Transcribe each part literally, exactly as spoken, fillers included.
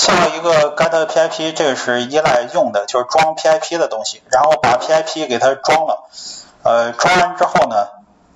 下一个 get P I P， 这个是依赖用的，就是装 P I P 的东西，然后把 P I P 给它装了，呃，装完之后呢，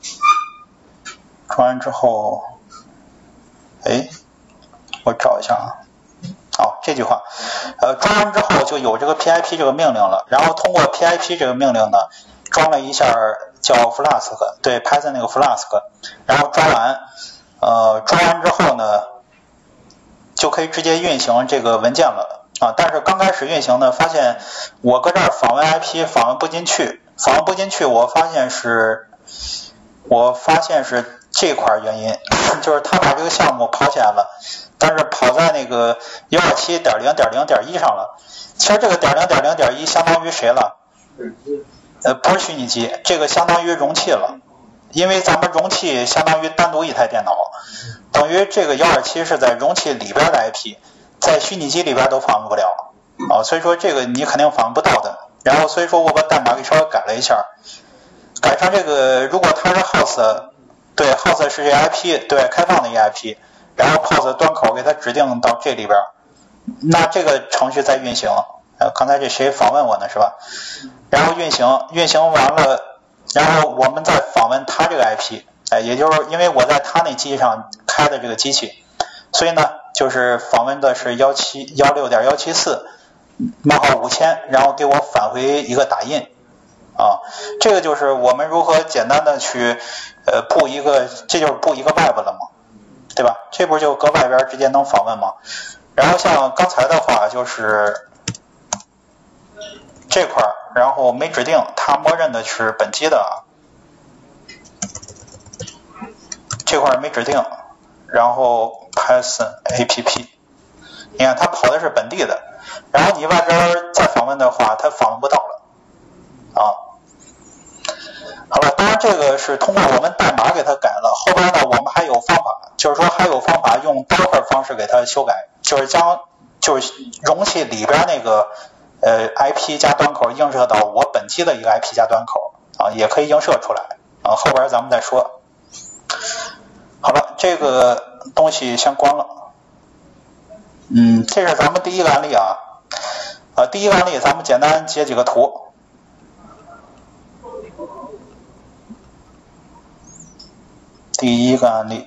装完之后，哎，我找一下啊，哦，这句话，呃，装完之后就有这个 P I P 这个命令了，然后通过 P I P 这个命令呢，装了一下叫 Flask， 对 Python 那个 Flask， 然后装完，呃，装完之后呢，就可以直接运行这个文件了啊。但是刚开始运行呢，发现我搁这儿访问 I P 访问不进去，访问不进去，我发现是，我发现是这块原因，就是他把这个项目跑起来了，但是跑在那个 一二七点零点零点一 上了。其实这个点零点零点一相当于谁了？呃，不是虚拟机，这个相当于容器了，因为咱们容器相当于单独一台电脑，等于这个一二七是在容器里边的 I P， 在虚拟机里边都访问不了啊，所以说这个你肯定访问不到的。然后所以说我把代码给稍微改了一下，改成这个，如果它是 host， 对 host 是这 I P， 对开放的一个 I P， 然后 P O S 端口给它指定到这里边，那这个程序在运行。呃，刚才这谁访问我呢是吧？然后运行，运行完了，然后我们再访问它这个 I P， 哎，也就是因为我在它那机器上开的这个机器，所以呢，就是访问的是一七一六点一七四冒号五千，然后给我返回一个打印啊，这个就是我们如何简单的去呃布一个，这就是布一个 web 了嘛，对吧？这不就搁外边直接能访问吗？然后像刚才的话就是这块，然后没指定，它默认的是本机的，这块没指定，然后 Python A P P， 你看它跑的是本地的，然后你外边再访问的话，它访问不到了啊。好了，当然这个是通过我们代码给它改了，后边呢我们还有方法，就是说还有方法用 Docker 方式给它修改，就是将就是容器里边那个呃 I P 加端口映射到我本机的一个 I P 加端口啊，也可以映射出来啊，后边咱们再说。好了，这个东西先关了。嗯，这是咱们第一个案例啊，啊，第一个案例咱们简单截几个图。第一个案例，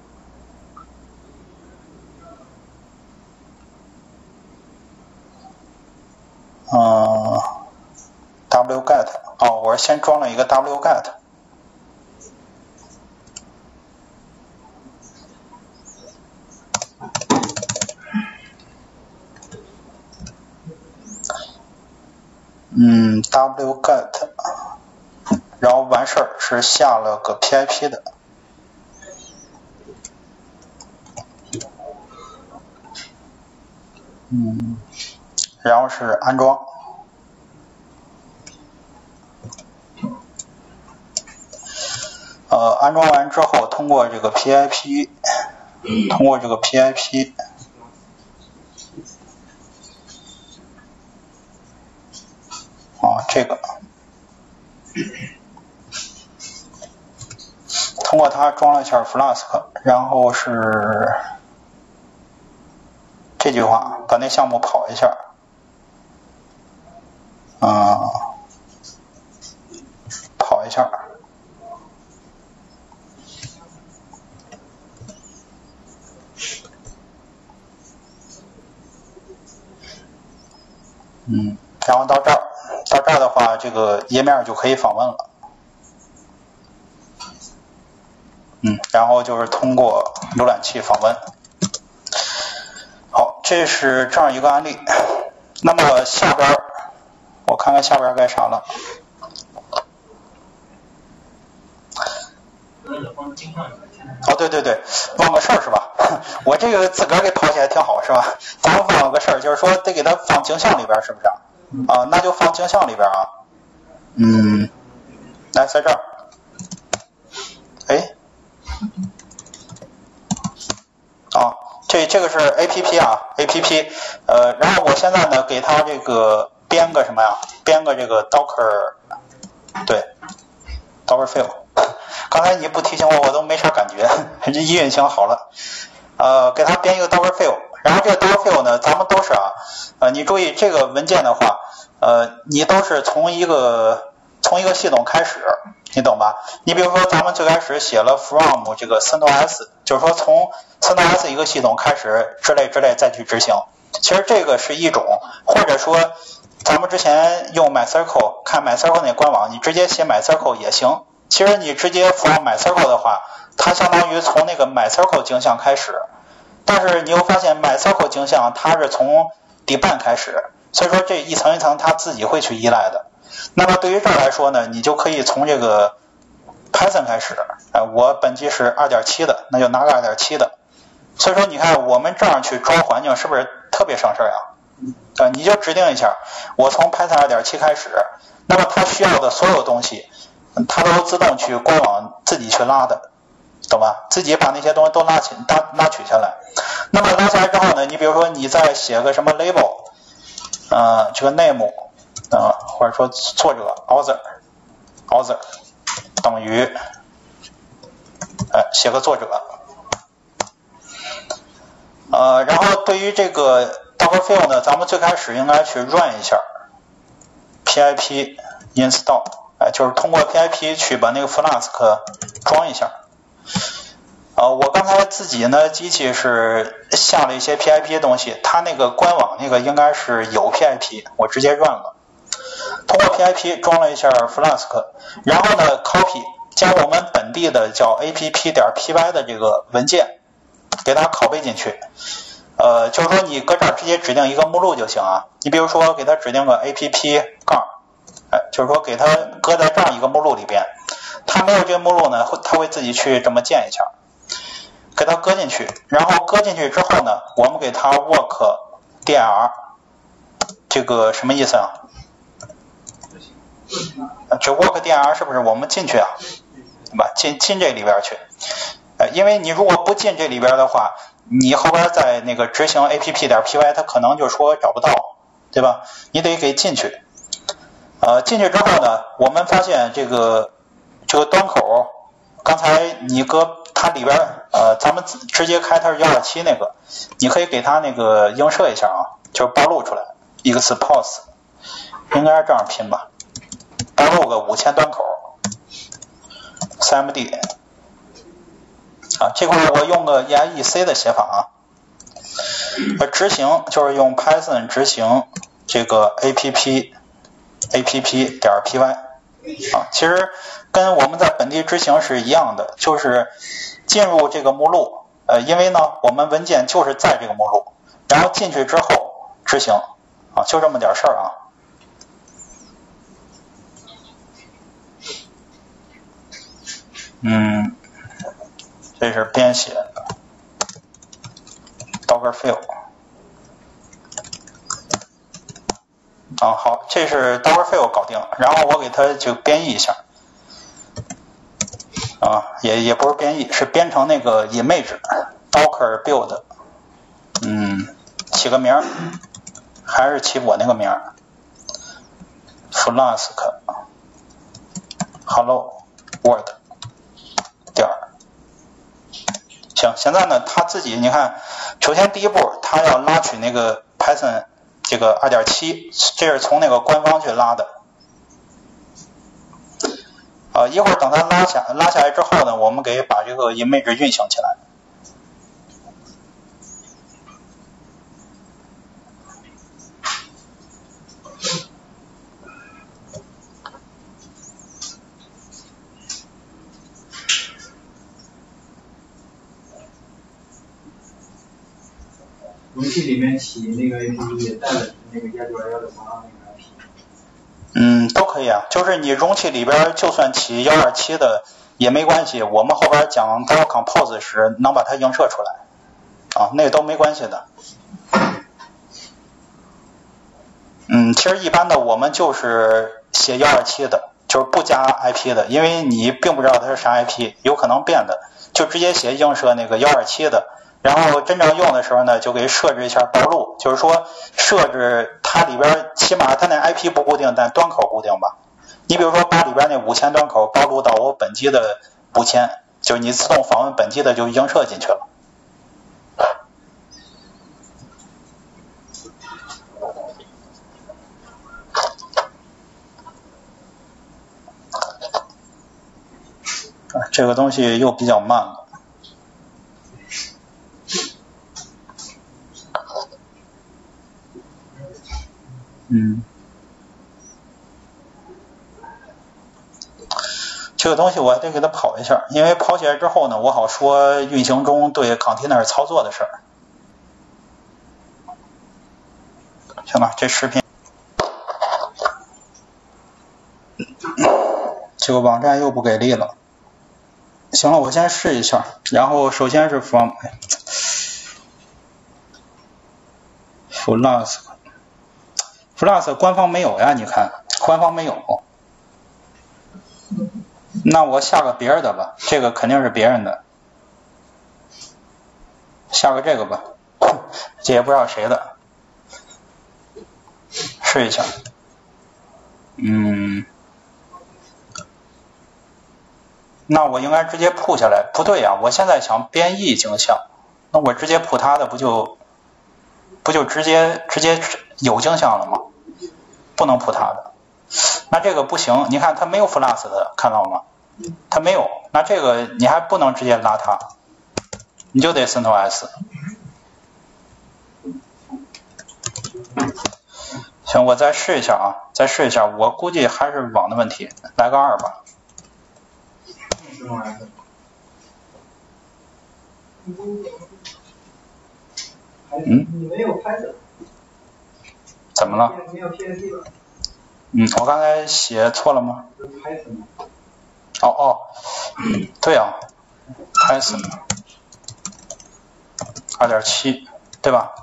嗯 ，wget， 哦，我是先装了一个 wget， 嗯 ，wget， 然后完事儿是下了个 P I P 的。嗯，然后是安装，呃，安装完之后，通过这个 P I P， 通过这个 P I P， 啊，这个，通过它装了一下 Flask， 然后是这句话，把那项目跑一下，嗯，跑一下，嗯，然后到这儿，到这儿的话，这个页面就可以访问了，嗯，然后就是通过浏览器访问。好，这是这样一个案例。那么下边我看看下边该啥了。哦，对对对，忘个事儿是吧？我这个自个儿给跑起来挺好是吧？咱们忘个事儿，就是说得给它放镜像里边，是不是？啊，那就放镜像里边啊。嗯，来，在这儿。哎，啊。这这个是 A P P 啊 ，A P P， 呃，然后我现在呢给它这个编个什么呀？编个这个 Docker， 对 ，Docker file。刚才你不提醒我，我都没啥感觉，一运行好了。呃，给它编一个 Docker file， 然后这个 Dockerfile 呢，咱们都是啊，呃，你注意这个文件的话，呃，你都是从一个从一个系统开始，你懂吧？你比如说咱们最开始写了 from 这个 CentOS， 就是说从 CentOS 一个系统开始之类之类再去执行。其实这个是一种，或者说咱们之前用 MyCircle 看 MyCircle 那官网，你直接写 MyCircle 也行。其实你直接 from MyCircle 的话，它相当于从那个 MyCircle 镜像开始，但是你又发现 MyCircle 镜像它是从 Debug 开始，所以说这一层一层它自己会去依赖的。那么对于这儿来说呢，你就可以从这个 Python 开始，呃、我本机是 二点七 的，那就拿个 二点七 的。所以说你看我们这样去装环境是不是特别省事呀？呃，你就指定一下，我从 Python 二点七 开始，那么它需要的所有东西，它都自动去官网自己去拉的，懂吧？自己把那些东西都拉起拉拉取下来。那么拉下来之后呢，你比如说你再写个什么 label， 呃，这个 name， 呃，或者说作者 author author 等于，呃，写个作者。呃，然后对于这个 Dockerfile 呢，咱们最开始应该去 run 一下 pip install， 哎，就是通过 pip 去把那个 Flask 装一下。呃，我刚才自己呢机器是下了一些 pip 的东西，它那个官网那个应该是有 pip， 我直接 run 了。通过 pip 装了一下 Flask， 然后呢 copy 将我们本地的叫 app.py 的这个文件给它拷贝进去。呃，就是说你搁这儿直接指定一个目录就行啊。你比如说给它指定个 app 杠，哎，就是说给它搁在这样一个目录里边。它没有这个目录呢，它会自己去这么建一下，给它搁进去。然后搁进去之后呢，我们给它 work dir， 这个什么意思啊？这 work dir 是不是我们进去啊？对吧？进进这里边去。呃，因为你如果不进这里边的话，你后边在那个执行 app.py， 它可能就说找不到，对吧？你得给进去。呃，进去之后呢，我们发现这个这个端口，刚才你搁它里边，呃，咱们直接开它是一二七那个，你可以给它那个映射一下啊，就是暴露出来一个词 pos， 应该是这样拼吧，暴露个五千端口 C M D。啊，这块我用个 E I E C 的写法啊，而执行就是用 Python 执行这个 app app 点 py 啊，其实跟我们在本地执行是一样的，就是进入这个目录，呃，因为呢我们文件就是在这个目录，然后进去之后执行啊，就这么点事儿啊。嗯。这是编写 Dockerfile 啊，好，这是 Dockerfile 搞定，然后我给它就编译一下啊，也也不是编译，是编成那个 image Docker build， 嗯，起个名儿，还是起我那个名儿 Flask Hello World 点儿。行，现在呢，他自己你看，首先第一步，他要拉取那个 Python 这个 二点七， 这是从那个官方去拉的。呃，一会儿等它拉下拉下来之后呢，我们给把这个 image 运行起来。 容器里面起那个 A P P 也带了那个 幺九二幺的方案那个 I P。 嗯，都可以啊，就是你容器里边就算起一二七的也没关系，我们后边讲 Docker Compose 时能把它映射出来啊，那都没关系的。嗯，其实一般的我们就是写一二七的，就是不加 I P 的，因为你并不知道它是啥 I P， 有可能变的，就直接写映射那个一二七的。然后真正用的时候呢，就给设置一下暴露，就是说设置它里边起码它那 I P 不固定，但端口固定吧。你比如说把里边那五千端口暴露到我本机的五千，就是你自动访问本机的就映射进去了。 这个东西又比较慢了。嗯，这个东西我还得给它跑一下，因为跑起来之后呢，我好说运行中对 container 操作的事儿。行了，这视频，这个网站又不给力了。行了，我先试一下。然后首先是 from Flask， Flask 官方没有呀，你看官方没有。那我下个别人的吧，这个肯定是别人的。下个这个吧，这也不知道谁的。试一下。嗯。那我应该直接铺下来，不对呀，我现在想编译镜像，那我直接铺它的不就不就直接直接有镜像了吗？不能铺它的，那这个不行，你看它没有 Flask 的，看到吗？它没有，那这个你还不能直接拉它，你就得 CentOS。行，我再试一下啊，再试一下，我估计还是网的问题，来个二吧。嗯， 你没有拍的， 怎么了？ 没有 P S D 吧？ 嗯，我刚才写错了吗？ 拍什么？ 哦哦，对啊 ，Python 二点七，对吧？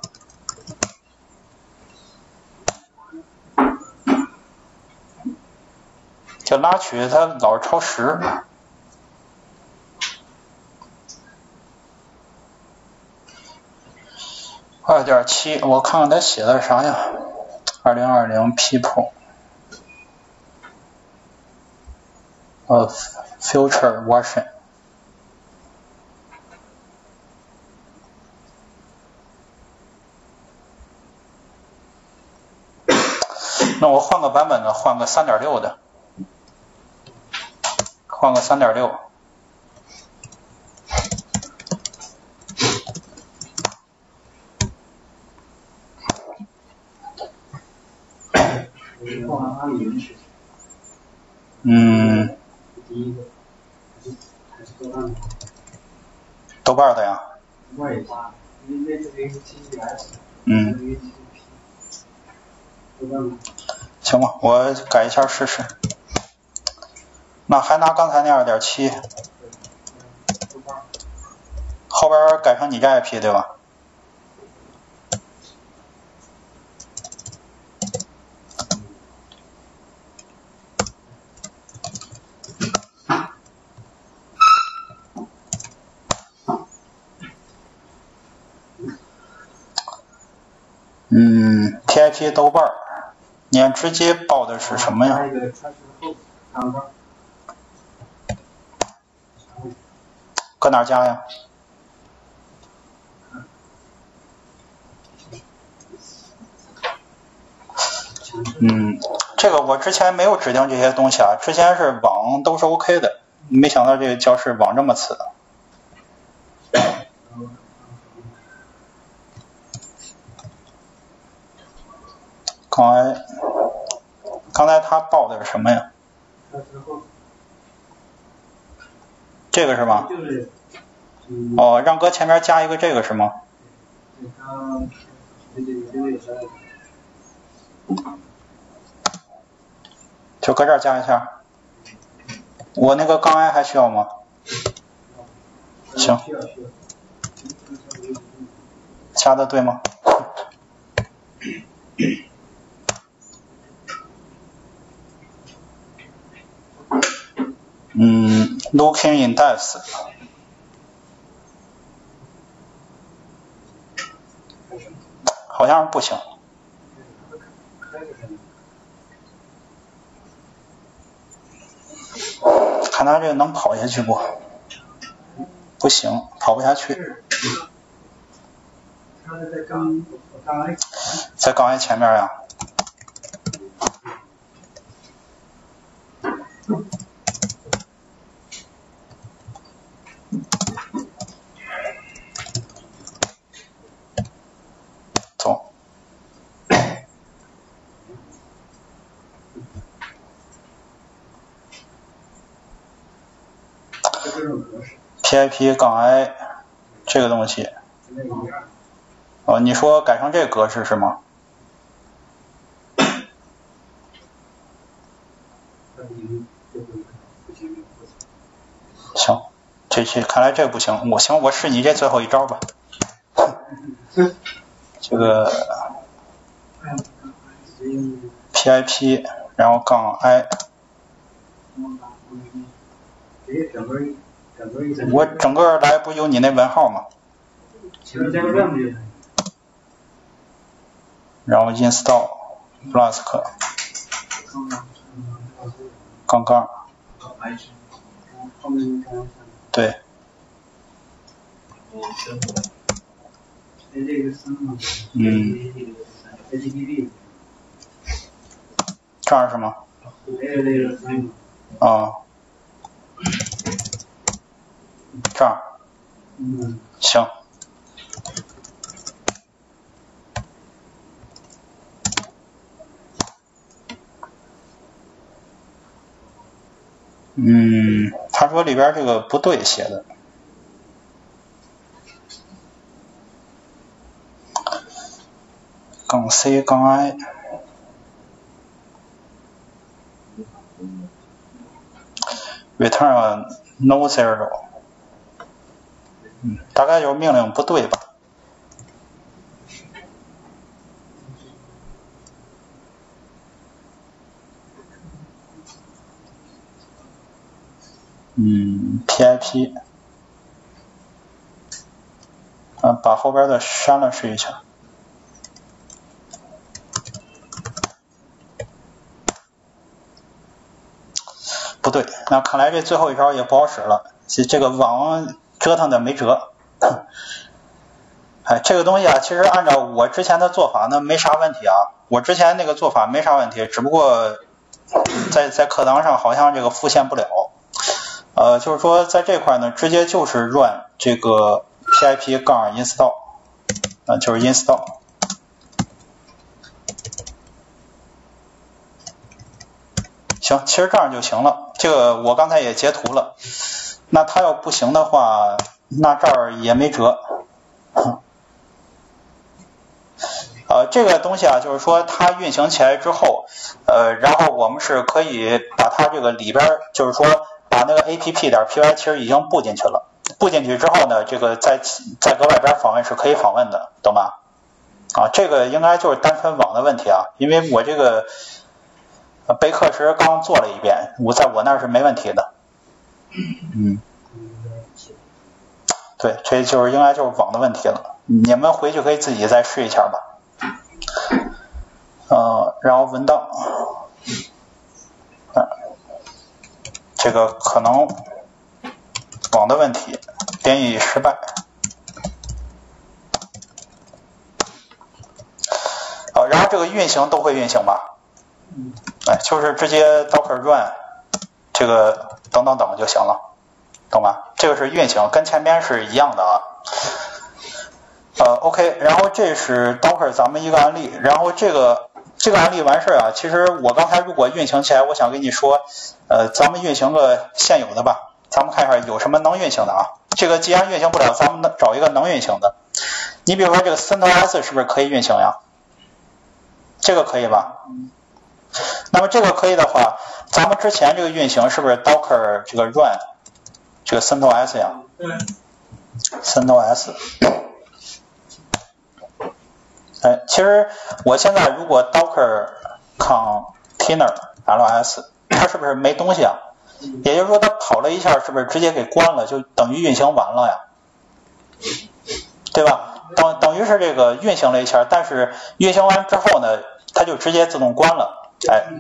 这拉取它老是超时。二点七，我看看他写的啥呀？二零二零 people of future version。那我换个版本的，换个三点六的，换个三点六。嗯，豆瓣的呀。嗯。行吧，我改一下试试。那还拿刚才那二点七，后边改成你这 I P 对吧？嗯 ，P I P 豆瓣儿，你直接报的是什么呀？搁哪加呀？嗯，这个我之前没有指定这些东西啊，之前是网都是 OK 的，没想到这个教室网这么次。刚才刚才他报的是什么呀？这个是吗？哦，让搁前面加一个这个是吗？就搁这儿加一下。我那个杠 I 还需要吗？行。加的对吗？嗯 ，looking in depth。好像是不行。看他这个能跑下去不？不行，跑不下去。在杠 I 前面呀。 P I P 杠 I 这个东西。哦，你说改成这个格式是吗？行，这这看来这不行，我行，我试你这最后一招吧。这个 P I P 然后杠 I。我整个来不有你那问号吗？然后 install Flask 杠杠，对。嗯。这儿是吗？啊。这儿。行。嗯，他说里边这个不对写的。杠 C 杠 I。return no zero。嗯，大概就是命令不对吧？嗯 ，P I P， 啊，把后边的删了试一下。不对，那看来这最后一招也不好使了，这这个网折腾的没辙。哎，这个东西啊，其实按照我之前的做法呢，没啥问题啊。我之前那个做法没啥问题，只不过在在课堂上好像这个复现不了。呃，就是说在这块呢，直接就是 run 这个 P I P 杠 install， 呃，就是 install。行，其实这样就行了。这个我刚才也截图了。那它要不行的话，那这儿也没辙。呃，这个东西啊，就是说它运行起来之后，呃，然后我们是可以把它这个里边，就是说把那个 A P P 点 P Y 其实已经布进去了。布进去之后呢，这个在在搁外边访问是可以访问的，懂吧？啊，这个应该就是单纯网的问题啊，因为我这个备课时刚做了一遍，我在我那是没问题的。嗯，对，这就是应该就是网的问题了。你们回去可以自己再试一下吧。呃，然后文档，嗯，这个可能网的问题，编译失败。呃，然后这个运行都会运行吧？哎，就是直接 docker run 这个等等等就行了，懂吧？这个是运行，跟前面是一样的啊。呃 ，OK， 然后这是 docker 咱们一个案例，然后这个这个案例完事啊，其实我刚才如果运行起来，我想跟你说，呃，咱们运行个现有的吧，咱们看一下有什么能运行的啊。这个既然运行不了，咱们找一个能运行的。你比如说这个 CentOS 是不是可以运行呀？这个可以吧？那么这个可以的话，咱们之前这个运行是不是 docker 这个 run 这个 CentOS 呀？对。CentOS。哎，其实我现在如果 docker container ls， 它是不是没东西啊？也就是说它跑了一下，是不是直接给关了，就等于运行完了呀？对吧？等等于是这个运行了一下，但是运行完之后呢，它就直接自动关了。哎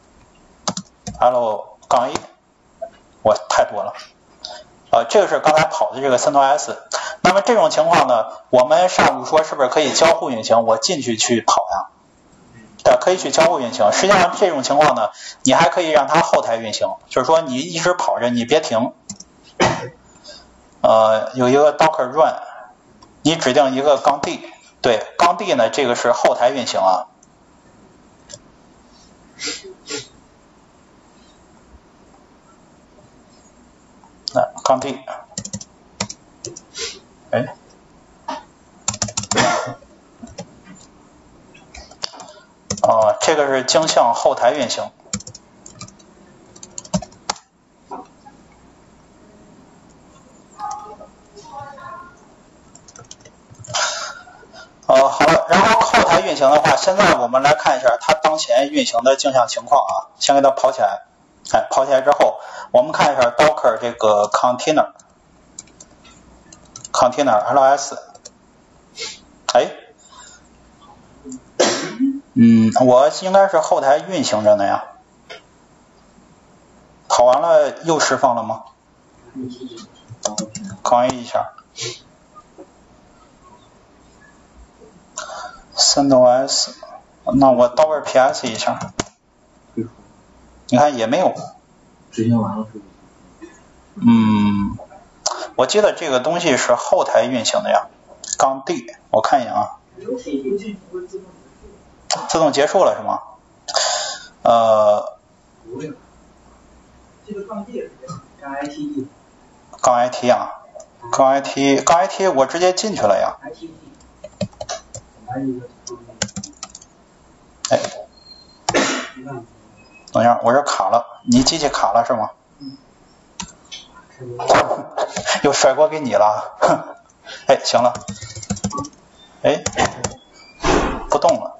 ，L 杠 A， 我太多了。呃，这个是刚才跑的这个 CentOS。那么这种情况呢，我们上午说是不是可以交互运行？我进去去跑呀？对，可以去交互运行。实际上这种情况呢，你还可以让它后台运行，就是说你一直跑着，你别停。呃，有一个 docker run， 你指定一个杠 D， 对，杠 D 呢，这个是后台运行啊。那杠 D， 哎，哦，这个是经向后台运行。呃，好了，然后后台运行的话，现在我们来看一下它当前运行的镜像情况啊。先给它跑起来，哎，跑起来之后，我们看一下 Docker 这个 container container ls， 哎，嗯，我应该是后台运行着呢呀。跑完了又释放了吗？杠 A 一下。CentOS， 那我 Docker P S 一下，你看也没有。 执行完了是不是？ 嗯，我记得这个东西是后台运行的呀。杠 D， 我看一眼啊。自动结束了是吗？呃。 这个杠 D 是这样，杠 I T D。 杠 I T 啊，杠 I T， 杠 I T 我直接进去了呀。 I T D。 哎，等一下，我这卡了，你机器卡了是吗？ 嗯。 又甩锅给你了，哎，行了，哎，不动了，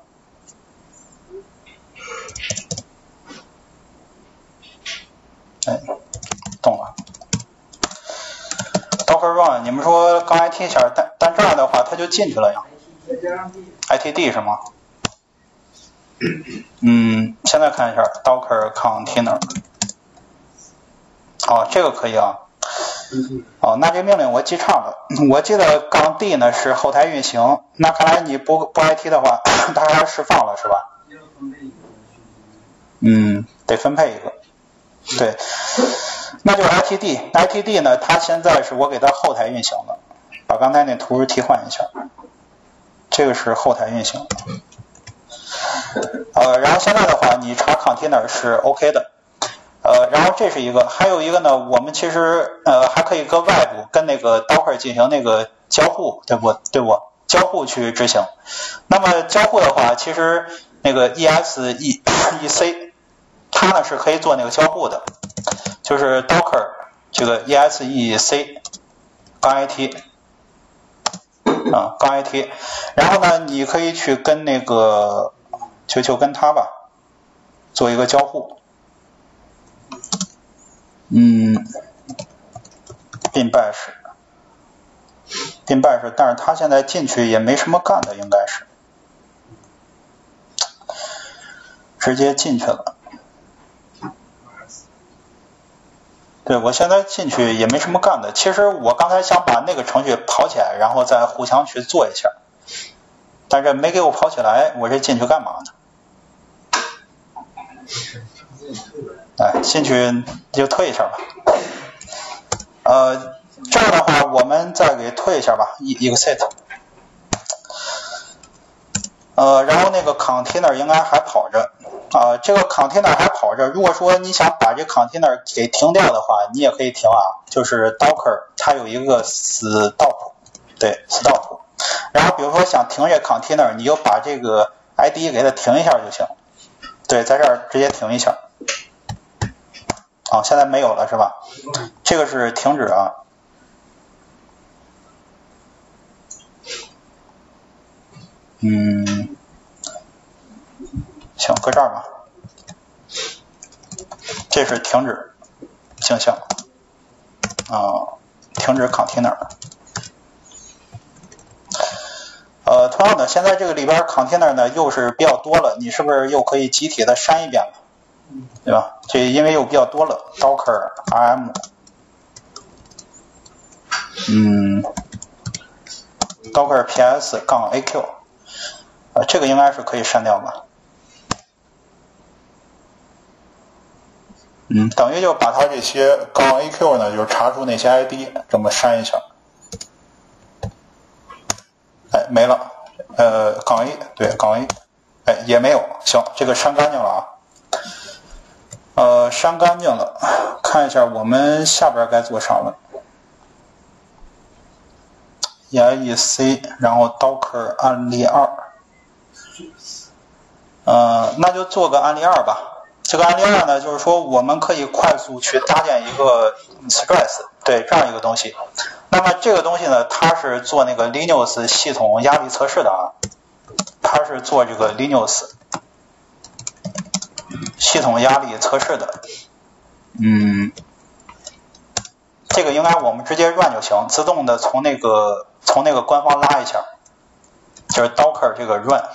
哎，动了。Docker Run， 你们说杠 I T 一下，但但这样的话它就进去了呀。I T D 是吗？嗯，现在看一下 Docker Container。哦，这个可以啊。哦，那这命令我记差了。我记得杠 D 呢是后台运行，那看来你不不 I T 的话，它还释放了是吧？嗯，得分配一个。对，那就是 I T D。I T D 呢，它现在是我给它后台运行的，把刚才那图替换一下。这个是后台运行，呃，然后现在的话，你查 container 是 OK 的，呃，然后这是一个，还有一个呢，我们其实呃还可以跟外部跟那个 Docker 进行那个交互，对不对不？交互去执行。那么交互的话，其实那个 E S E C 它呢是可以做那个交互的，就是 Docker 这个 E S E C 杠 I T。啊，杠 I T， 然后呢，你可以去跟那个，就就跟它吧，做一个交互。嗯 ，bin bash， bin bash， 但是它现在进去也没什么干的，应该是，直接进去了。对，我现在进去也没什么干的。其实我刚才想把那个程序跑起来，然后再互相去做一下，但是没给我跑起来，我这进去干嘛呢？哎，进去就退一下吧。呃，这样的话，我们再给退一下吧，一一个 set。呃，然后那个 container 应该还跑着。啊、呃，这个 container 还跑着。如果说你想把这 container 给停掉的话，你也可以停啊。就是 Docker 它有一个 stop， 对 stop。然后比如说想停这 container， 你就把这个 I D 给它停一下就行。对，在这儿直接停一下。啊，现在没有了是吧？这个是停止啊。嗯。行，搁这儿吧。这是停止镜像啊，停止 container。呃，同样的，现在这个里边 container 呢又是比较多了，你是不是又可以集体的删一遍了？对吧？这因为又比较多了 ，docker rm， 嗯 ，docker ps 杠 aq， 呃，这个应该是可以删掉吧？嗯，等于就把它这些杠 A Q 呢，就是查出那些 I D， 这么删一下。哎，没了。呃，杠 A， 对，杠 A， 哎，也没有。行，这个删干净了啊。 呃，删干净了，看一下我们下边该做啥了。E I E C， 然后 Docker 案例二，呃，那就做个案例二吧。这个案例二呢，就是说我们可以快速去搭建一个 Stress， 对这样一个东西。那么这个东西呢，它是做那个 Linux 系统压力测试的啊，它是做这个 Linux 系统压力测试的。嗯，这个应该我们直接 run 就行，自动的从那个从那个官方拉一下，就是 Docker 这个 run。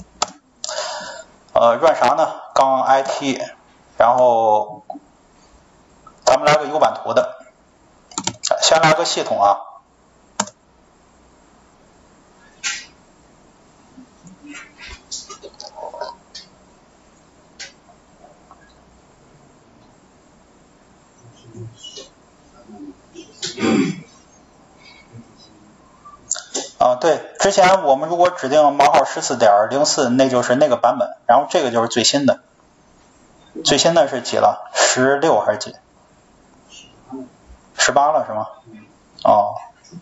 呃 ，run 啥呢？刚 I T， 然后咱们来个 U 版图的，先来个系统啊。啊，对，之前我们如果指定冒号 十四点零四， 那就是那个版本，然后这个就是最新的。最新的是几了？十六还是几？十八了是吗？哦。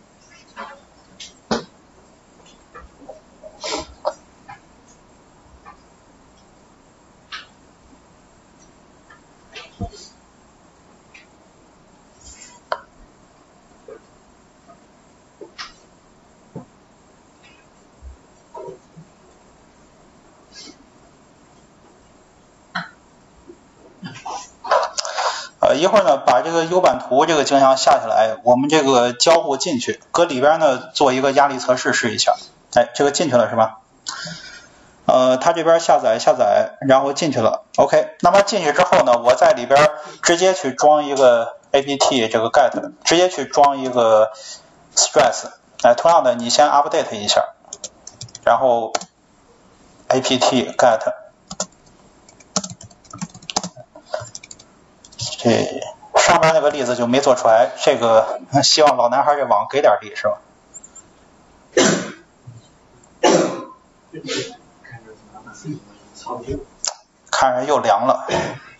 呃，一会儿呢，把这个 U 版图这个镜像下下来，我们这个交互进去，搁里边呢做一个压力测试试一下。哎，这个进去了是吧？呃，它这边下载下载，然后进去了。OK， 那么进去之后呢，我在里边直接去装一个 apt 这个 get， 直接去装一个 stress。哎，同样的，你先 update 一下，然后 apt get。这上面那个例子就没做出来，这个希望老男孩这网给点力是吧？看着又凉了。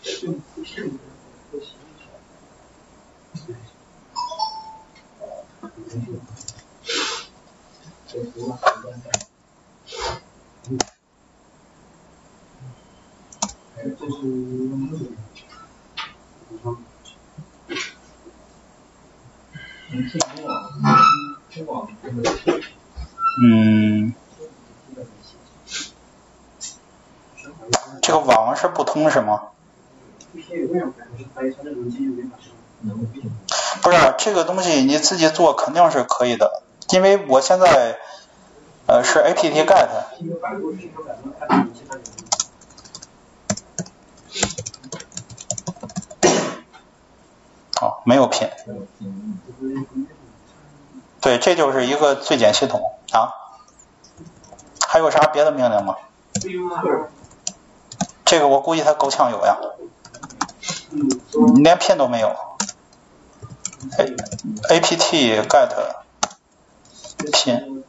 嗯，这个网是不通是吗？不是，这个东西你自己做肯定是可以的，因为我现在呃是 apt get。哦，没有拼。对，这就是一个最简系统啊。还有啥别的命令吗？这个我估计它够呛有呀。连拼都没有。apt get 拼。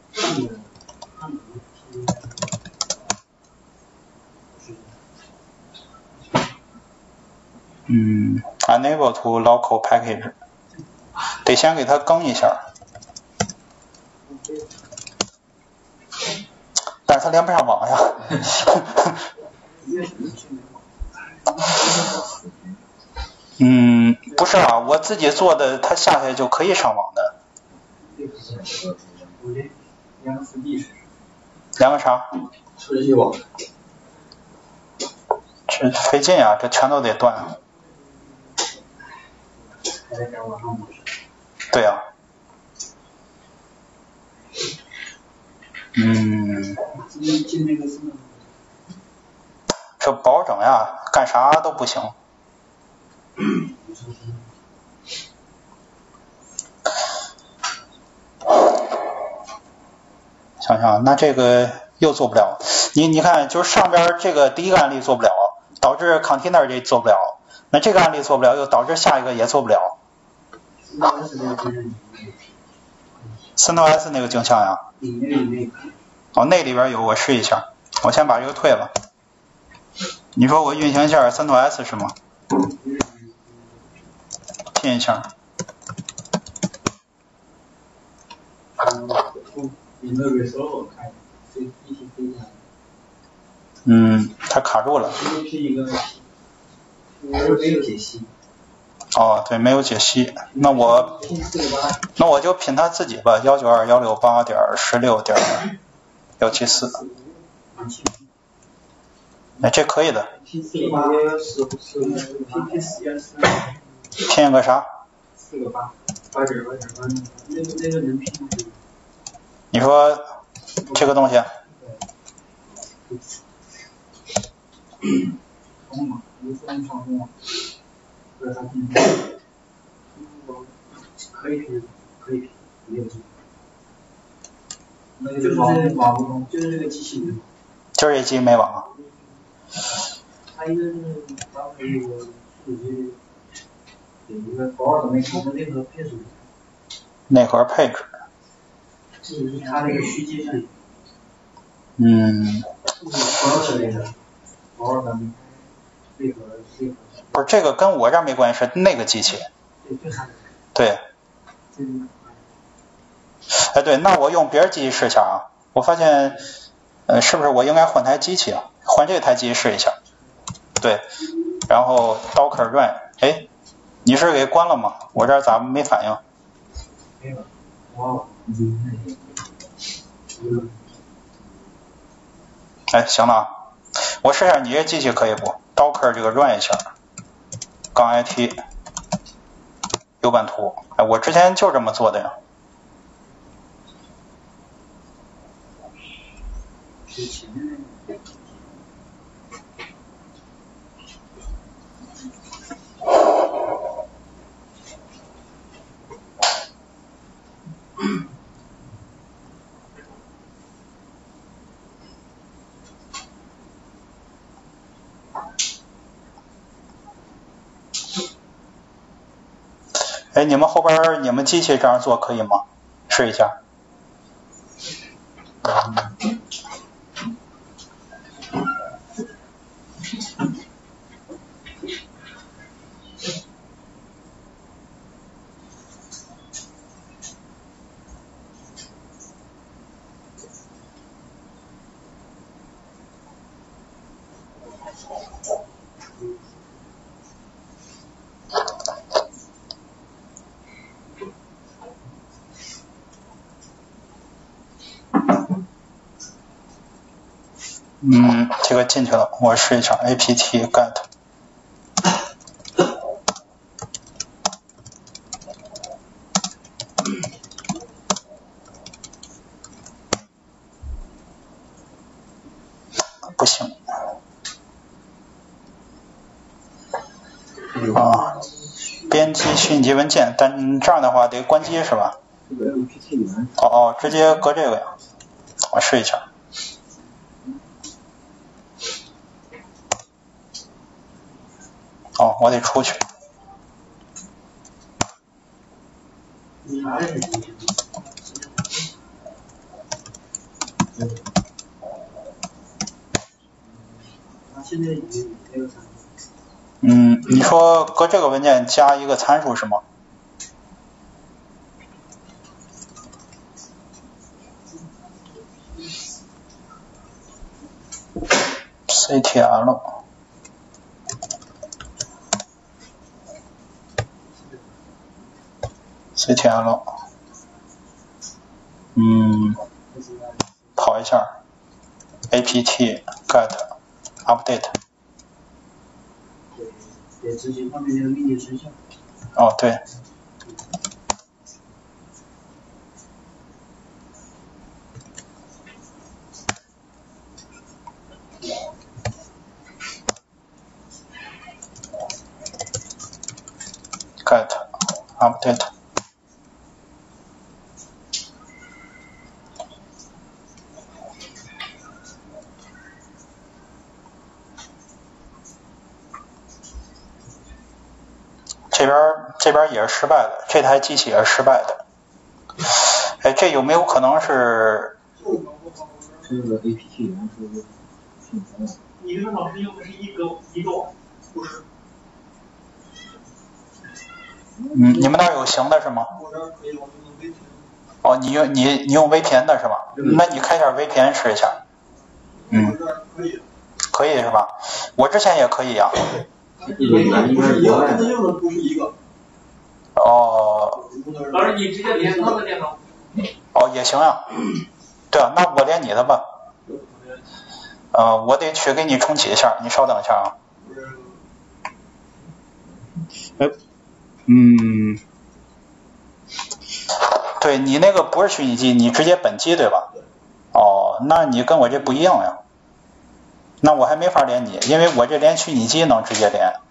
嗯 ，enable to local package， 得先给它更一下，但是它连不上网呀。嗯，不是啊，我自己做的，它下来就可以上网的。连个啥？这费劲啊，这全都得断。对呀、啊。嗯。这不好整呀，干啥都不行。想想，那这个又做不了。你你看，就是上边这个第一个案例做不了，导致 container 这做不了。那这个案例做不了，又导致下一个也做不了。CentOS 那个镜像呀？哦，那里边有，我试一下。我先把这个退了。你说我运行一下 CentOS 是吗？ 拼一下。嗯，它卡住了。 没有解析。 哦，对，没有解析。那我那我就拼它自己吧，幺九二幺六八点十六点幺七四。哎，这可以的。拼一个啥？ 四个八，八点八点八，那个那个能拼吗？ 你说这个东西？ 通嘛，有三场通嘛，对它拼。可以拼，可以拼，没有问题。那个就是网不通，就是这个机器没网。 就是这机没网。 它一个是当时那个数据有一个高二的那个内核配置。 内核配置。 就是它那个虚机是。 嗯。 高二的那个，高二的内核内核。 不是这个跟我这儿没关系，是那个机器。对。哎，对，那我用别人机器试一下啊。我发现，呃，是不是我应该换台机器啊？换这台机器试一下。对，然后 Docker run， 哎，你是给关了吗？我这儿咋没反应？ 没有，哇， 哎，行了啊，我试下你这机器可以不 ？Docker 这个 run 一下，杠 I T 有版图，哎，我之前就这么做的呀。哎，你们后边你们机器这样做可以吗？试一下。嗯，这个进去了，我试一下 apt get。不行。啊，编辑讯息文件，但这样的话得关机是吧？哦哦，直接搁这个呀，我试一下。哦，我得出去。嗯，你说搁这个文件加一个参数是吗？C T L。C T L。嗯，跑一下 apt get update。 得执行后面那个命令生效。 哦，对。get update。这边这边也是失败的，这台机器也是失败的。哎，这有没有可能是？ 这个 A P T 源是挺难的。你这个老师用的是一个一个网，不是？ 嗯，你们那儿有行的是吗？ 我这儿可以，我用 V P N。 哦，你用你你用 V P N 的是吧？那你开一下 V P N 试一下。嗯， 可以。 可以是吧？我之前也可以呀、啊。 用的不是一个。 哦。 老师，你直接连他的电脑。 哦，也行呀、啊。对啊，那我连你的吧。呃，我得去给你重启一下，你稍等一下啊。哎，嗯，对你那个不是虚拟机，你直接本机对吧？哦，那你跟我这不一样呀。那我还没法连你，因为我这连虚拟机能直接连。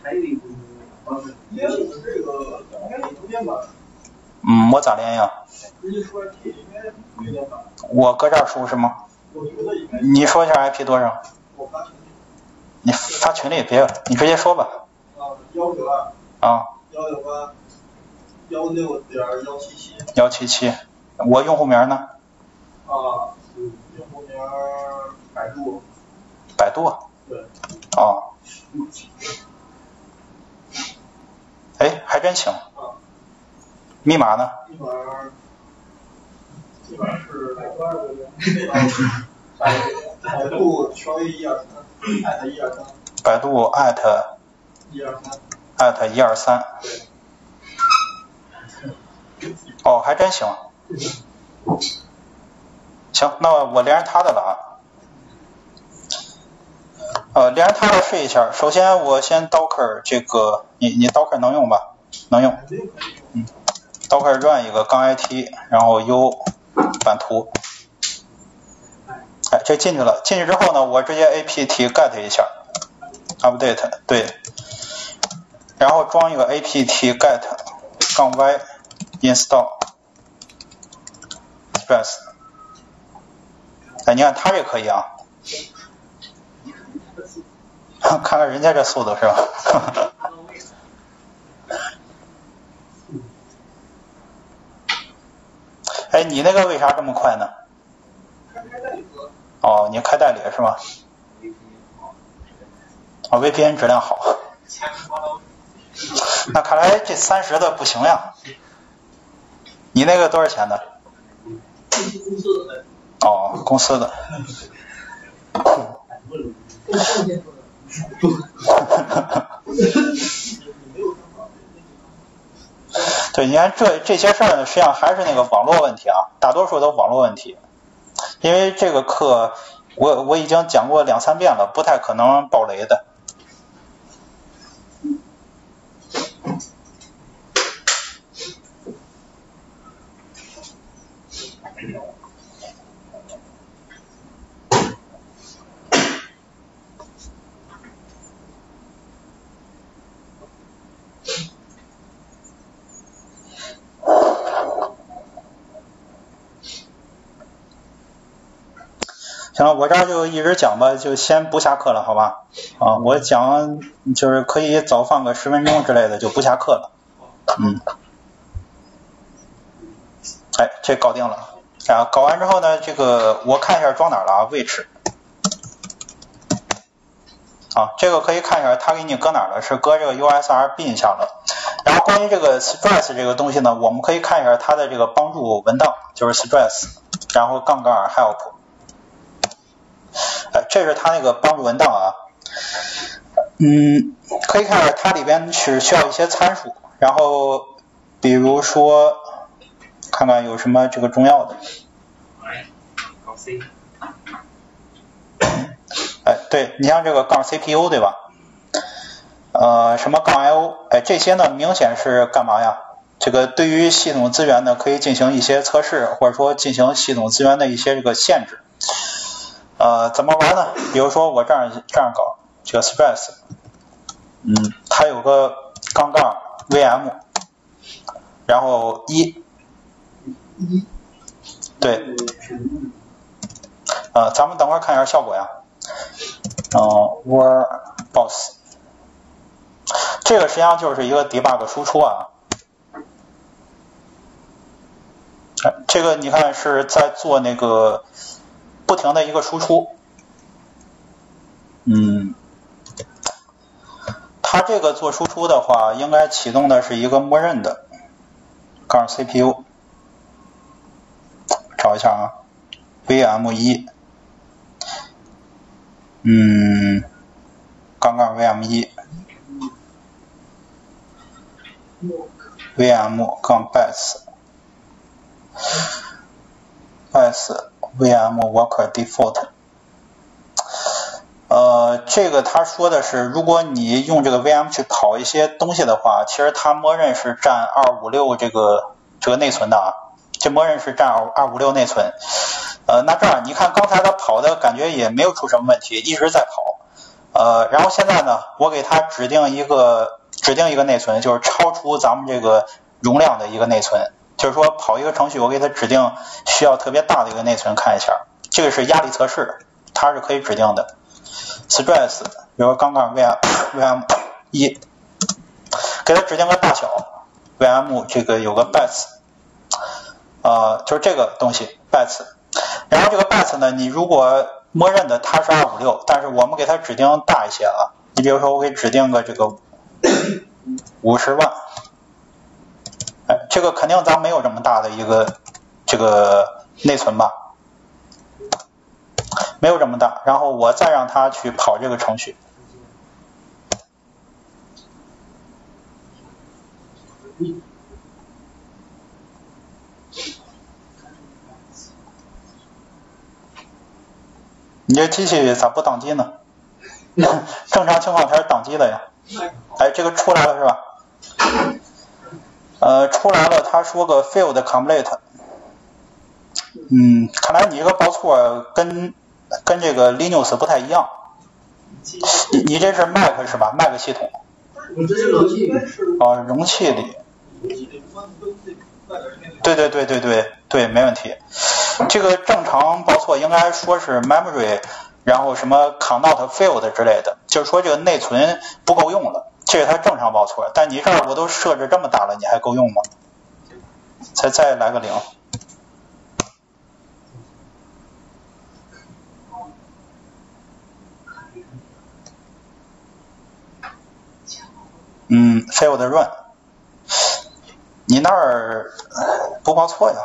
嗯，我咋连呀？我搁这儿输是吗？你说一下 I P 多少？你发群里别，你直接说吧。 幺九二。 啊。 幺九八。幺六点幺七七。 幺七七，我用户名呢？ 啊，用户名百度。 百度。 对。 哦。哎，还真行。 啊。 密码呢？ 密码。密码是百度二个月。百度乔一一二三，艾特一二三。 百度艾特一二三。 艾特一二三。哦，还真行。行，那我连上他的了啊。呃，连上他的试一下。首先，我先 Docker 这个，你你 Docker 能用吧？能用。嗯。Docker run 一个杠 I T， 然后 U 版图。哎，这进去了。进去之后呢，我直接 apt get 一下 ，update 对，然后装一个 apt get 杠 y install stress。哎，你看它这可以啊，看看人家这速度是吧？哎，你那个为啥这么快呢？哦，你开代理是吗？哦 ，V P N 质量好。那看来这三十的不行呀。你那个多少钱的？哦，公司的。对，你看这这些事儿呢，实际上还是那个网络问题啊，大多数都网络问题。因为这个课我我已经讲过两三遍了，不太可能爆雷的。行了，我这儿就一直讲吧，就先不下课了，好吧？啊，我讲就是可以早放个十分钟之类的，就不下课了。嗯。哎，这搞定了。啊，搞完之后呢，这个我看一下装哪儿了啊？位置。啊，这个可以看一下，它给你搁哪儿了？是搁这个 U S R bin 上了。然后关于这个 stress 这个东西呢，我们可以看一下它的这个帮助文档，就是 stress， 然后杠杠 help。哎，这是它那个帮助文档啊。嗯，可以看一下它里边是需要一些参数，然后比如说看看有什么这个重要的。哎，对，你像这个杠 C P U 对吧？呃，什么杠 I O， 哎，这些呢明显是干嘛呀？这个对于系统资源呢可以进行一些测试，或者说进行系统资源的一些这个限制。呃，怎么玩呢？比如说我这样这样搞，这个 stress， 嗯，它有个杠杠 V M， 然后一，对，呃，咱们等会儿看一下效果呀。嗯、呃、，war boss， 这个实际上就是一个 debug 输出啊。这个你看是在做那个不停的一个输出，嗯，它它这个做输出的话，应该启动的是一个默认的杠 C P U， 找一下啊 ，V M 一， 嗯，杠杠 V M 一 ，V M 杠 Base Base V M Worker Default。呃，这个他说的是，如果你用这个 V M 去跑一些东西的话，其实它默认是占二五六这个这个内存的啊，这默认是占二五六内存。呃，那这样你看刚才它跑的感觉也没有出什么问题，一直在跑。呃，然后现在呢，我给它指定一个指定一个内存，就是超出咱们这个容量的一个内存，就是说跑一个程序，我给它指定需要特别大的一个内存，看一下，这个是压力测试，它是可以指定的。stress 比如刚刚 V M 一，给它指定个大小 V M 这个有个 base， 呃，就是这个东西 base， 然后这个 base 呢，你如果默认的它是二五六，但是我们给它指定大一些啊，你比如说我给指定个这个五十万，哎，这个肯定咱没有这么大的一个这个内存吧。没有这么大，然后我再让它去跑这个程序。你这机器咋不宕机呢？正常情况它是宕机的呀。哎，这个出来了是吧？呃，出来了，他说个 field complete。嗯，看来你这个报错跟跟这个 Linux 不太一样。你你这是 Mac 是吧 ？Mac 系统。 我这是容器。 哦，容器里。对对对对对对，没问题。这个正常报错应该说是 memory， 然后什么 cannot fill 之类的，就是说这个内存不够用了，这是它正常报错。但你这儿我都设置这么大了，你还够用吗？再再来个零。嗯 ，failed run， 你那儿不报错呀？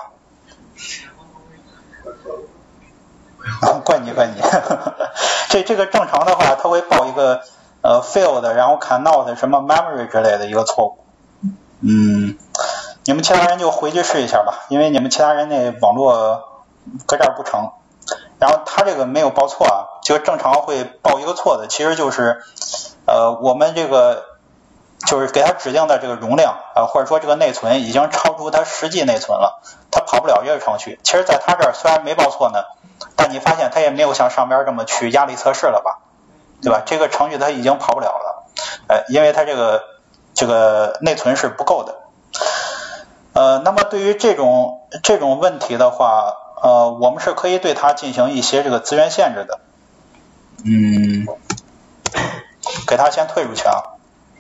啊，怪你怪你，这这个正常的话，它会报一个呃 failed， 然后 cannot 什么 memory 之类的一个错误。嗯，你们其他人就回去试一下吧，因为你们其他人那网络搁这儿不成。然后它这个没有报错啊，这个正常会报一个错的，其实就是呃我们这个。就是给它指定的这个容量啊、呃，或者说这个内存已经超出它实际内存了，它跑不了这个程序。其实在它这儿虽然没报错呢，但你发现它也没有像上边这么去压力测试了吧，对吧？这个程序它已经跑不了了，呃，因为它这个这个内存是不够的。呃，那么对于这种这种问题的话，呃，我们是可以对它进行一些这个资源限制的。嗯，给它先退出去啊。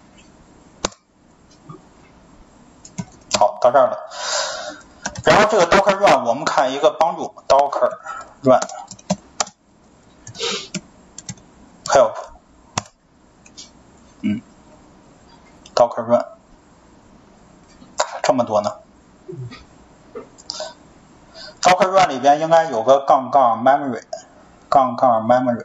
好，到这儿了。然后这个 docker run 我们看一个帮助 docker run help， 嗯 docker run 这么多呢。docker run 里边应该有个杠杠 memory 杠杠 memory，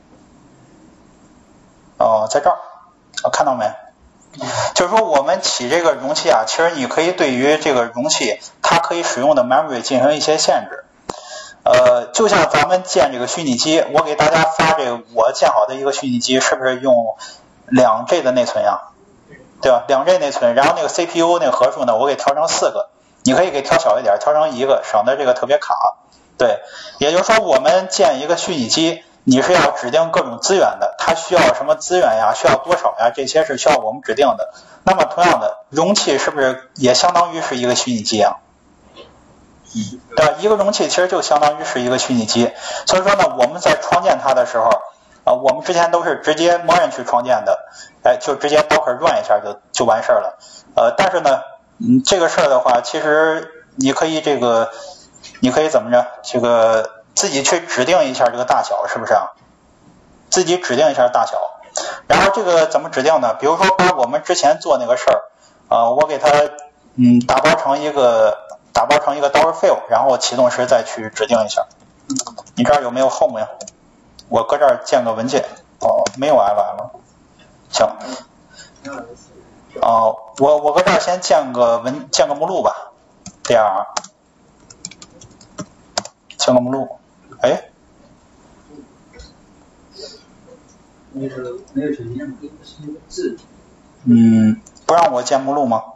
哦，在这儿，我看到没？就是说我们起这个容器啊，其实你可以对于这个容器它可以使用的 memory 进行一些限制。呃，就像咱们建这个虚拟机，我给大家发这个我建好的一个虚拟机，是不是用两 G 的内存呀？对吧？两 G 内存，然后那个 C P U 那个核数呢，我给调成四个，你可以给调小一点，调成一个，省得这个特别卡。对，也就是说我们建一个虚拟机。你是要指定各种资源的，它需要什么资源呀，需要多少呀，这些是需要我们指定的。那么同样的，容器是不是也相当于是一个虚拟机啊？对吧？一个容器其实就相当于是一个虚拟机。所以说呢，我们在创建它的时候，啊，我们之前都是直接默认去创建的，哎，就直接 docker run 一下就就完事儿了。呃，但是呢，嗯，这个事儿的话，其实你可以这个，你可以怎么着？这个。自己去指定一下这个大小，是不是啊？自己指定一下大小， 然后这个怎么指定呢？比如说把我们之前做那个事儿，呃，我给它嗯打包成一个打包成一个 dollar fill， 然后启动时再去指定一下。你这儿有没有 home 呀？我搁这儿建个文件。哦，没有 L L。行。哦，我我搁这儿先建个文建个目录吧。这样，建个目录。哎。 那个那个指令是那个字。 嗯，不让我建目录吗？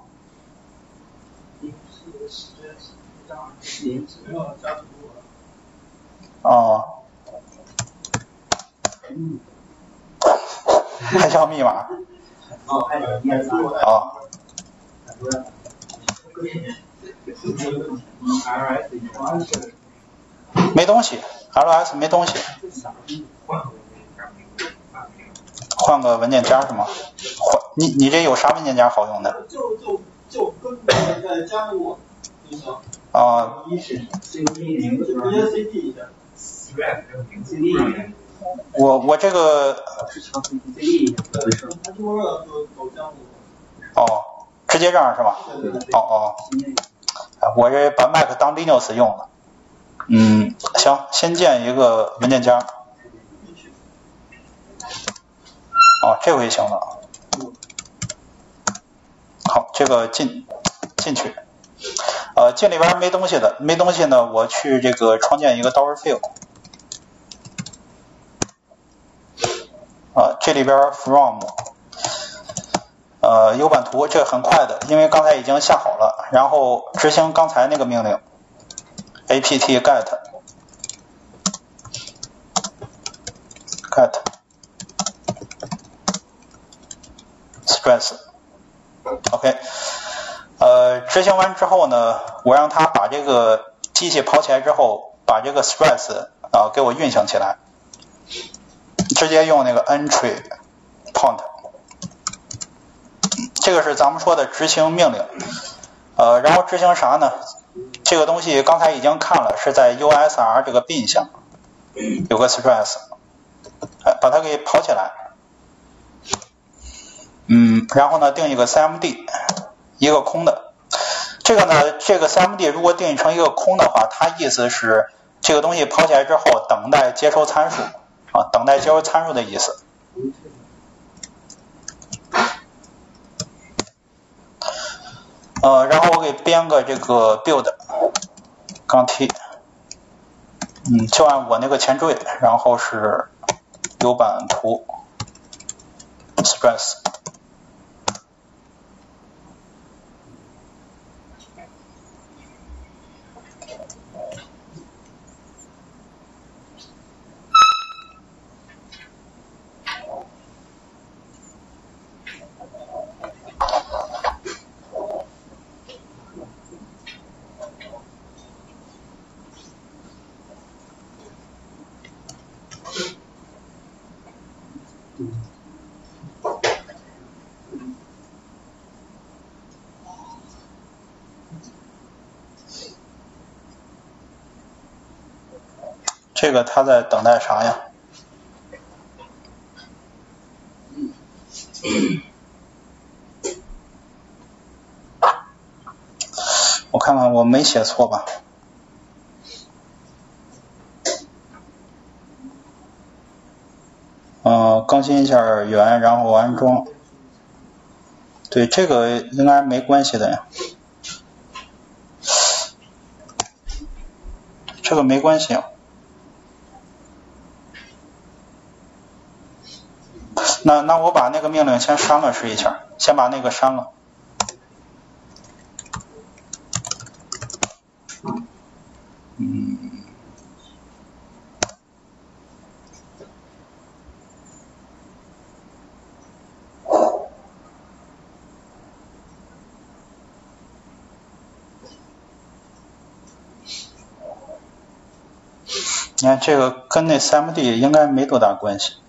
哦。还要密码？ 哦，还有密码。 哦。没东西 ，L S 没东西。换个文件夹是吗？换你你这有啥文件夹好用的？ 就就就跟那个加入就行。 啊。 直接 C P 一下。 我我这个。哦，直接这样是吧？哦哦。我这把 Mac 当 Linux 用了。嗯，行，先建一个文件夹。哦，这回行了。好，这个进进去。呃，进里边没东西的，没东西呢，我去这个创建一个 dollar fill。啊，这里边 from， 呃 ，U 版图，这很快的，因为刚才已经下好了，然后执行刚才那个命令 ，apt get get stress。OK， 呃，执行完之后呢，我让它把这个机器跑起来之后，把这个 stress 啊、呃、给我运行起来，直接用那个 entry point， 这个是咱们说的执行命令。呃，然后执行啥呢？这个东西刚才已经看了，是在 U S R 这个 bin 项有个 stress， 哎，把它给跑起来。嗯，然后呢，定一个 C M D， 一个空的。这个呢，这个 C M D 如果定义成一个空的话，它意思是这个东西跑起来之后，等待接收参数啊，等待接收参数的意思。呃，然后我给编个这个 build， 杠 T， 嗯，就按我那个前缀，然后是 U 版图 stress。这个他在等待啥呀？我看看我没写错吧？呃，更新一下源，然后安装。对，这个应该没关系的呀。这个没关系啊。那那我把那个命令先删了试一下，先把那个删了。嗯。你看这个跟那 C M D 应该没多大关系。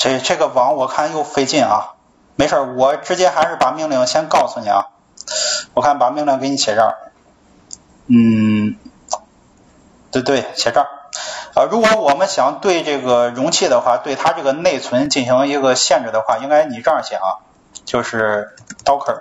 这这个网我看又费劲啊，没事，我直接还是把命令先告诉你啊。我看把命令给你写这儿，嗯，对对，写这儿。呃，如果我们想对这个容器的话，对它这个内存进行一个限制的话，应该你这样写啊，就是 docker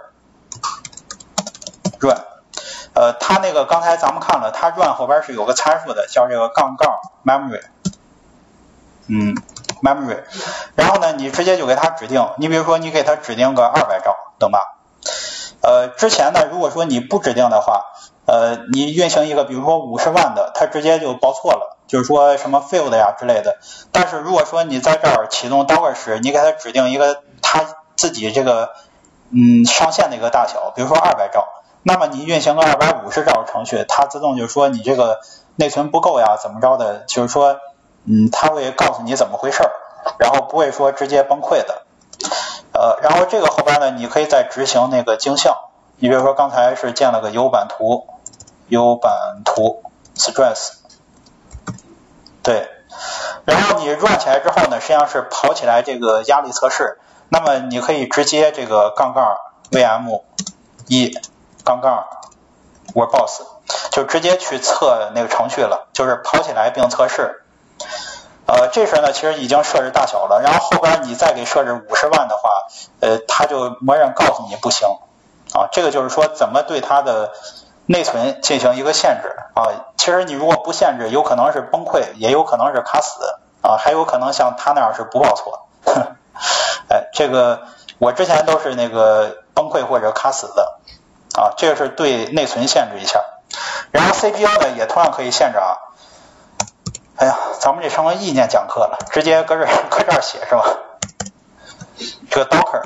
run。呃，它那个刚才咱们看了，它 run 后边是有个参数的，叫这个杠杠 memory， 嗯 memory。然后呢，你直接就给它指定，你比如说你给它指定个二百兆，懂吧？呃，之前呢，如果说你不指定的话，呃，你运行一个比如说五十万的，它直接就报错了，就是说什么 failed 呀之类的。但是如果说你在这儿启动 Docker 时，你给它指定一个它自己这个嗯上限的一个大小，比如说二百兆，那么你运行个二百五十兆程序，它自动就说你这个内存不够呀，怎么着的，就是说嗯，它会告诉你怎么回事，然后不会说直接崩溃的。呃，然后这个后边呢，你可以再执行那个镜像，你比如说刚才是建了个 U 版图 ，U 版图 stress， 对，然后你 run 起来之后呢，实际上是跑起来这个压力测试，那么你可以直接这个杠杠 V M 一杠杠 Workbox， 就直接去测那个程序了，就是跑起来并测试。呃，这时呢，其实已经设置大小了，然后后边你再给设置五十万的话，呃，它就默认告诉你不行啊。这个就是说怎么对它的内存进行一个限制啊。其实你如果不限制，有可能是崩溃，也有可能是卡死啊，还有可能像它那样是不报错。哎，这个我之前都是那个崩溃或者卡死的啊。这个是对内存限制一下，然后 C P U 呢也同样可以限制啊。哎呀，咱们这成了意见讲课了，直接搁这搁这儿写是吧？这个 Docker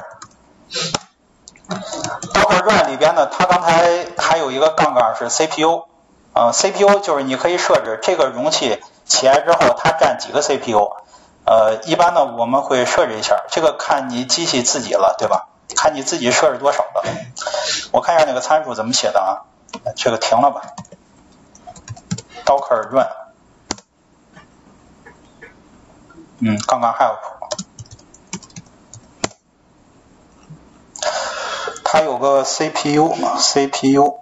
Docker Run 里边呢，它刚才还有一个杠杠是 C P U， 啊、呃、，C P U 就是你可以设置这个容器起来之后它占几个 C P U， 呃，一般呢我们会设置一下，这个看你机器自己了，对吧？看你自己设置多少了。我看一下那个参数怎么写的啊，这个停了吧 ，Docker Run。嗯，杠杠 help， 它有个 C P U，C P U，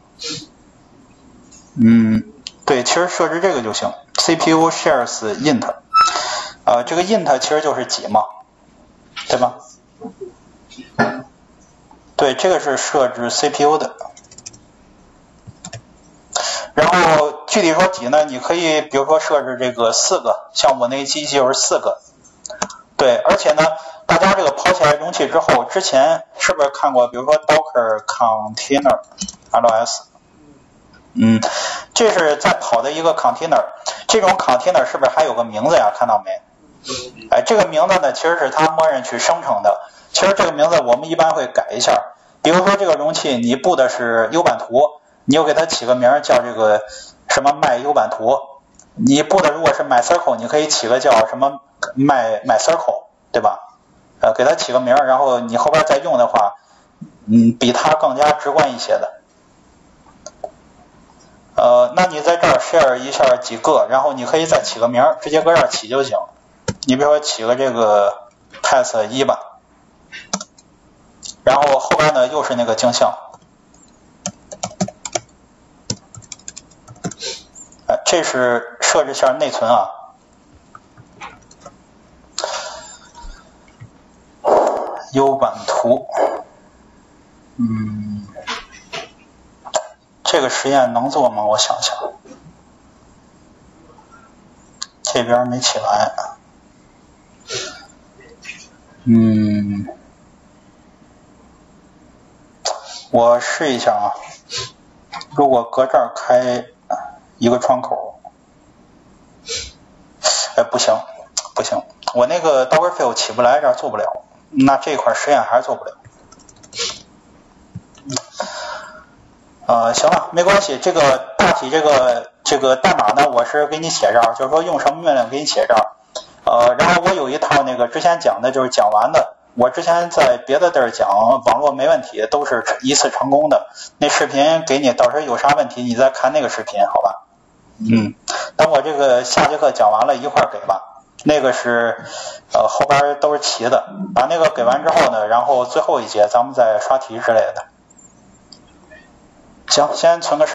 嗯，对，其实设置这个就行 ，C P U shares int， 呃，这个 int 其实就是几嘛，对吧？对，这个是设置 C P U 的。然后具体说几呢？你可以比如说设置这个四个，像我那机器就是四个。对，而且呢，大家这个跑起来容器之后，之前是不是看过？比如说 Docker Container L S， 嗯，这是在跑的一个 container， 这种 container 是不是还有个名字呀？看到没？哎，这个名字呢，其实是它默认去生成的。其实这个名字我们一般会改一下，比如说这个容器你布的是 U 版图。你又给它起个名叫这个什么卖 U 版图，你布的如果是 MyCircle， 你可以起个叫什么卖 MyCircle， 对吧？呃，给它起个名，然后你后边再用的话，嗯，比它更加直观一些的。呃，那你在这儿 share 一下几个，然后你可以再起个名，直接搁这儿起就行。你比如说起个这个 test 一吧，然后后边呢又是那个镜像。这是设置下内存啊 ，U 版图，嗯，这个实验能做吗？我想想，这边没起来，嗯，我试一下啊，如果搁这儿开一个窗口，哎，不行，不行，我那个 Dockerfile 起不来，这儿做不了，那这块实验还是做不了。呃，行了，没关系，这个大体这个这个代码呢，我是给你写这儿，就是说用什么命令给你写这儿。呃，然后我有一套那个之前讲的，就是讲完的。我之前在别的地儿讲网络没问题，都是一次成功的。那视频给你，到时候有啥问题你再看那个视频，好吧？嗯，等我这个下节课讲完了，一块儿给吧。 那个是呃后边都是齐的，把那个给完之后呢，然后最后一节咱们再刷题之类的。行，先存个